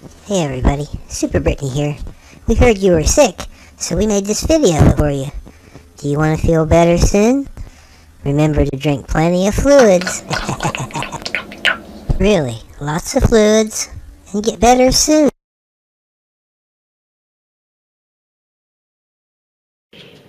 Hey everybody, Super Brittany here. We heard you were sick, so we made this video for you. Do you want to feel better soon? Remember to drink plenty of fluids. Really, lots of fluids, and get better soon.